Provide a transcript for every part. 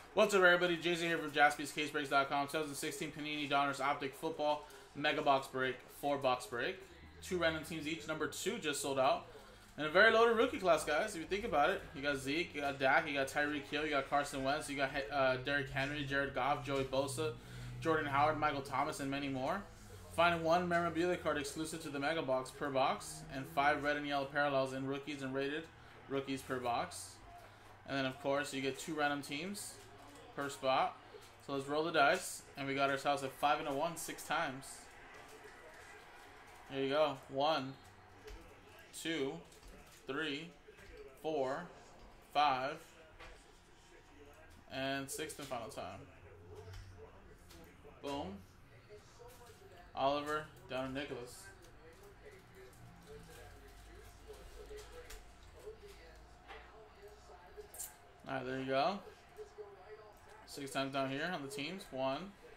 What's up, everybody? Jason here from JaspysCaseBreaks.com. 2016 Panini Donruss Optic Football Mega Box Break, 4-box break. 2 random teams each. Number 2 just sold out. And a very loaded rookie class, guys. If you think about it, you got Zeke, you got Dak, you got Tyreek Hill, you got Carson Wentz, you got Derrick Henry, Jared Goff, Joey Bosa, Jordan Howard, Michael Thomas, and many more. Find 1 memorabilia card exclusive to the Mega Box per box, and 5 red and yellow parallels in rookies and rated rookies per box. And then, of course, you get 2 random teams per spot. So let's roll the dice, and we got ourselves a 5 and a 1 6 times. There you go. 1, 2, 3, 4, 5, and 6th and final time. Boom. Oliver down to Nicholas. Alright, there you go. 6 times down here on the teams. 1,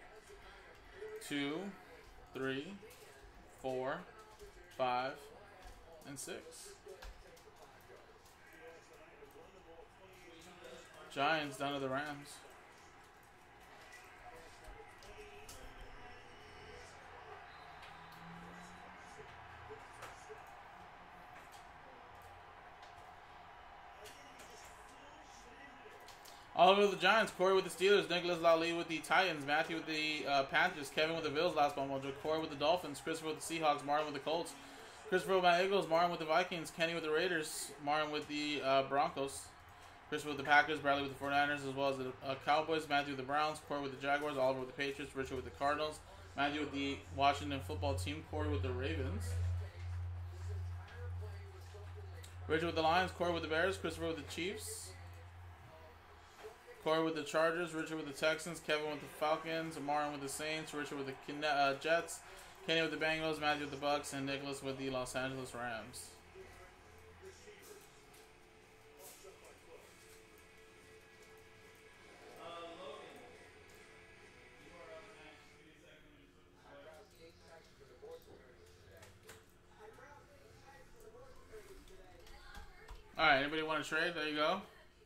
2, 3, 4, 5, and 6. Giants down to the Rams. Oliver with the Giants, Corey with the Steelers, Nicholas Lally with the Titans, Matthew with the Panthers, Kevin with the Bills, last one mojo, Corey with the Dolphins, Christopher with the Seahawks, Martin with the Colts, Christopher with my Eagles, Martin with the Vikings, Kenny with the Raiders, Martin with the Broncos, Christopher with the Packers, Bradley with the 49ers, as well as the Cowboys, Matthew with the Browns, Corey with the Jaguars, Oliver with the Patriots, Richard with the Cardinals, Matthew with the Washington football team, Corey with the Ravens, Richard with the Lions, Corey with the Bears, Christopher with the Chiefs, Corey with the Chargers, Richard with the Texans, Kevin with the Falcons, Martin with the Saints, Richard with the Jets, Kenny with the Bengals, Matthew with the Bucks, and Nicholas with the Los Angeles Rams. Alright, anybody want to trade? There you go.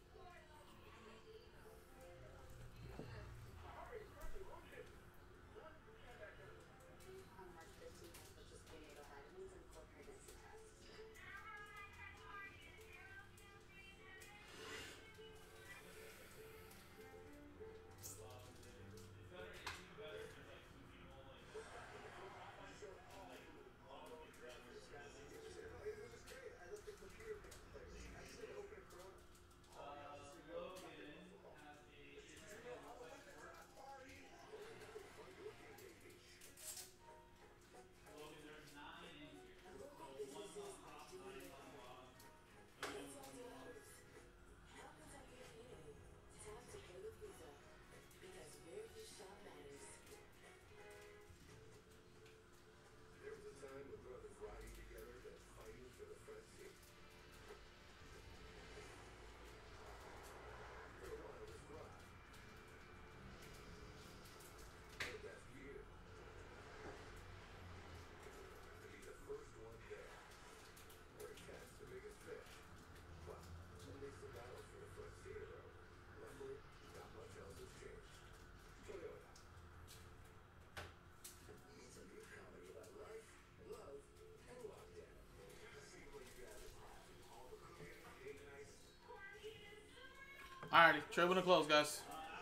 Alrighty, trade when it close, guys.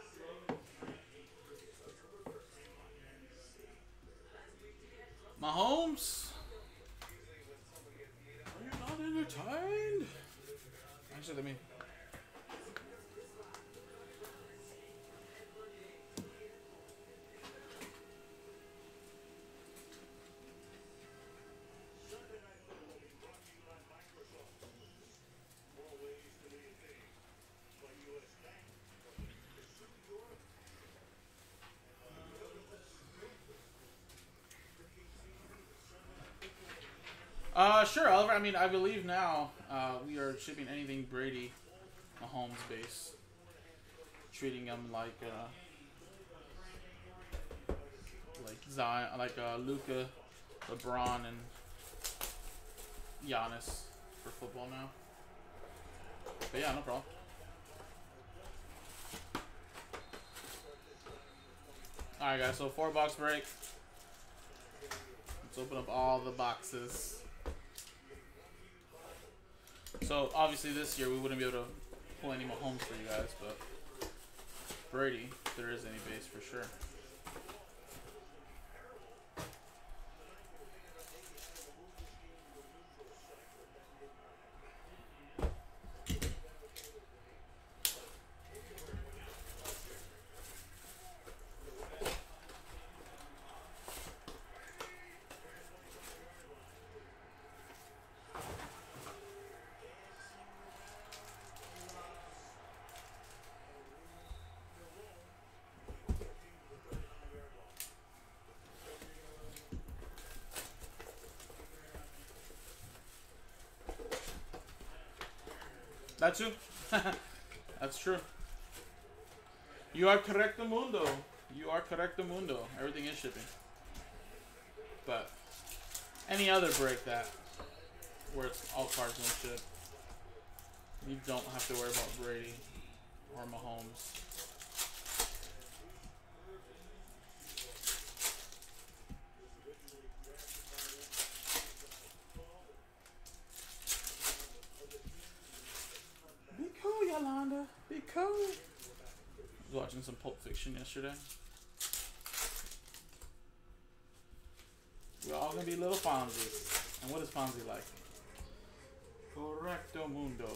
Mahomes, are you not entertained? Actually, let me. Sure, Oliver. I mean, I believe now we are shipping anything Brady, Mahomes base, treating them like Zion, like Luka, LeBron, and Giannis for football now. But yeah, no problem. Alright guys, so 4-box break. Let's open up all the boxes. So obviously this year we wouldn't be able to pull any Mahomes for you guys, but Brady, if there is any base for sure. That's true. That's true. You are correct, mundo. You are correct, mundo. Everything is shipping. But any other break that where it's all cards no ship, you don't have to worry about Brady or Mahomes. Be cool, Yolanda. Be cool. I was watching some Pulp Fiction yesterday. We're all gonna be little Fonzies. And what is Fonzie like? Correcto mundo.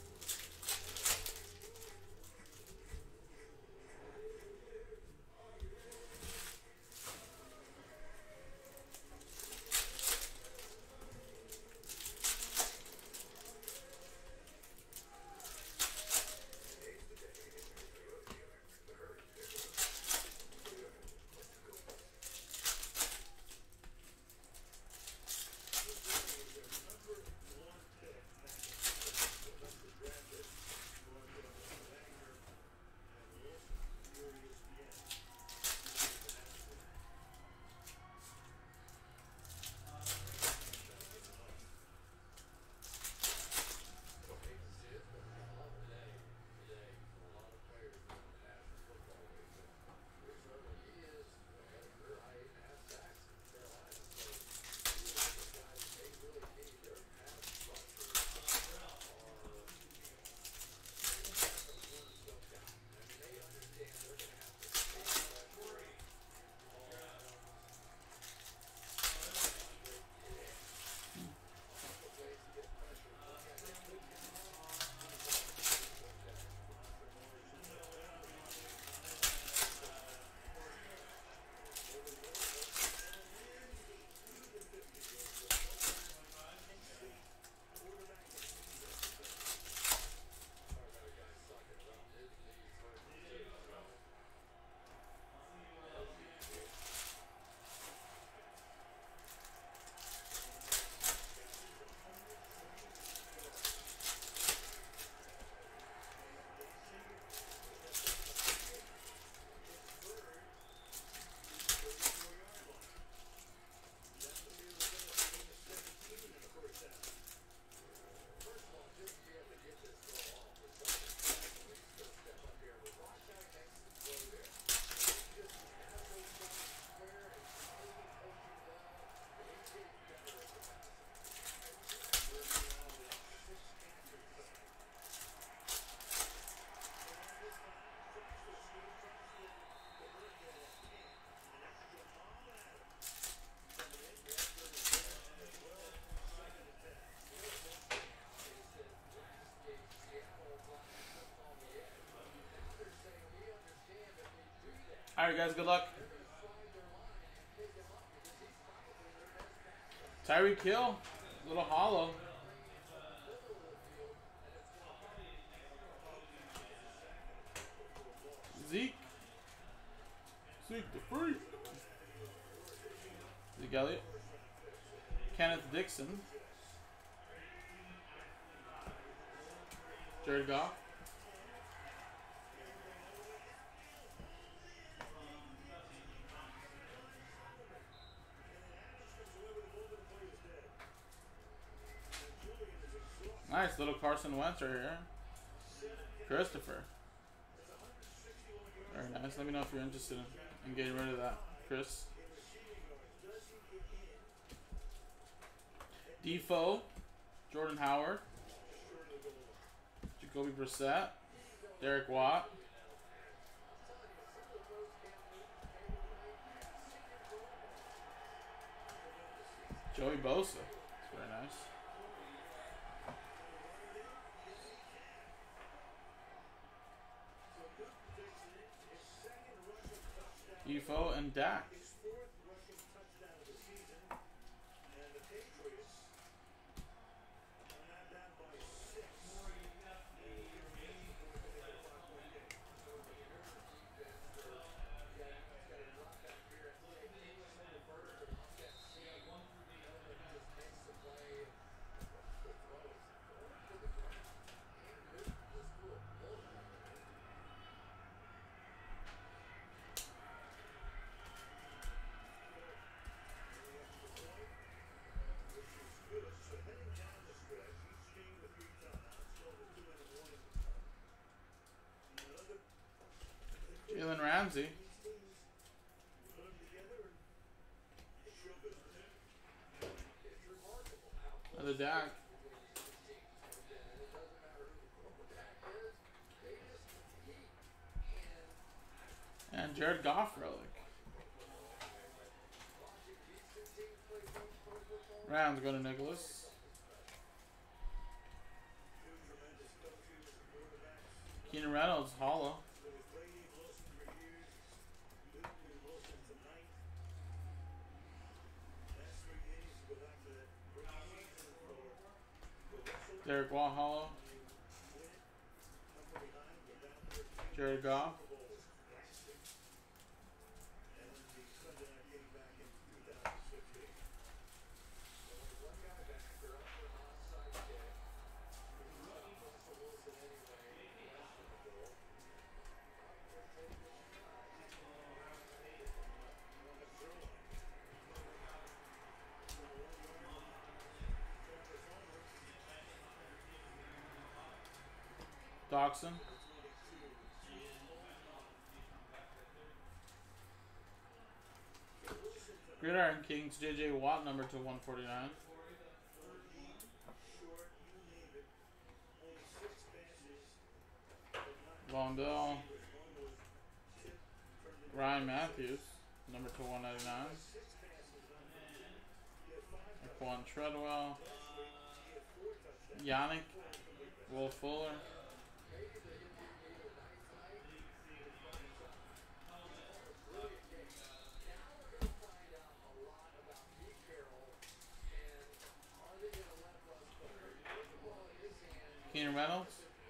Alright guys, good luck. Tyreek Hill, little hollow. Zeke the Freak. Zeke Elliott. Kenneth Dixon. Jared Goff. Nice little Carson Wentz right here. Christopher. Very nice. Let me know if you're interested and getting rid of that, Chris. Defoe, Jordan Howard, Jacoby Brissett, Derek Watt, Joey Bosa. That's very nice. Defoe and Dak. Jalen Ramsey. Another Dak. And Jared Goff relic. Rams go to Nicholas. Keenan Reynolds, hollow. Derek Watt, hollow. Jared Goff. Doxson. Gridiron Kings, J.J. Watt, number to 149. Vondell. Ryan Matthews, number to 199. Quan Treadwell. Yannick. Will Fuller. Keenan Reynolds.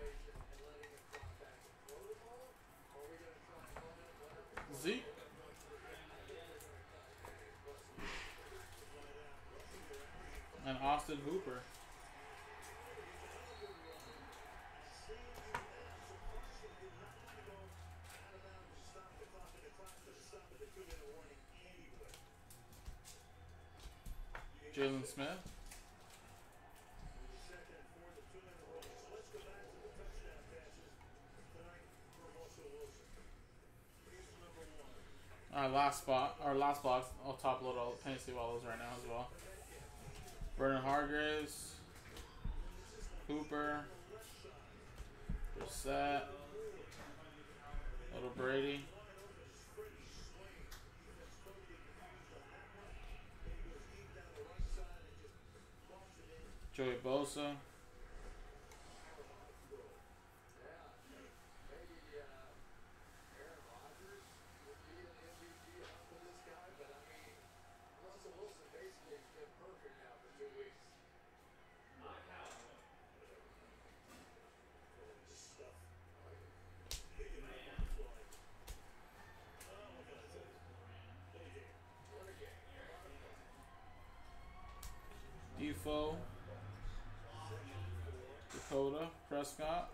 Zeke. And Austin Hooper. Jalen Smith. Last box. I'll top load all Tennessee Wallows right now as well. Vernon Hargreaves, Hooper, Brissett, Little Brady, Joey Bosa, Defoe, Dakota, Prescott,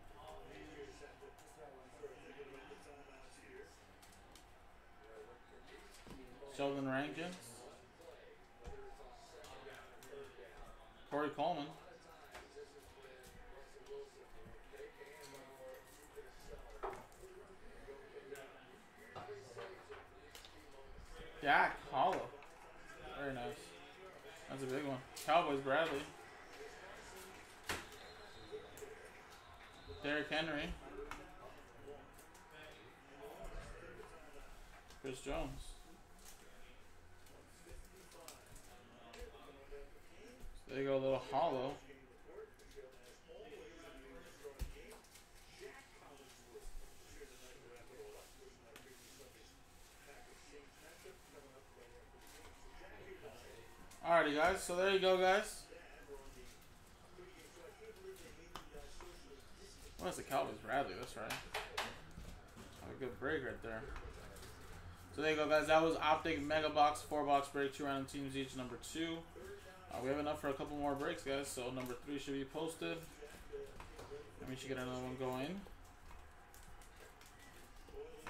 Sheldon Rankins, Corey Coleman, Dak hollow. Very nice. That's a big one. Cowboys Bradley. Derrick Henry. Chris Jones. So there you go, a little hollow. Alrighty, guys. So there you go, guys. Well, that's the Cowboys Bradley. That's right. A good break right there. So there you go, guys. That was Optic Mega Box 4-box break. 2 random teams each. Number 2. We have enough for a couple more breaks, guys. So number 3 should be posted. And we should get another one going.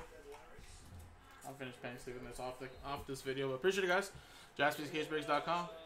I'll finish painstakingly this off this video. But appreciate it, guys. JaspysCaseBreaks.com.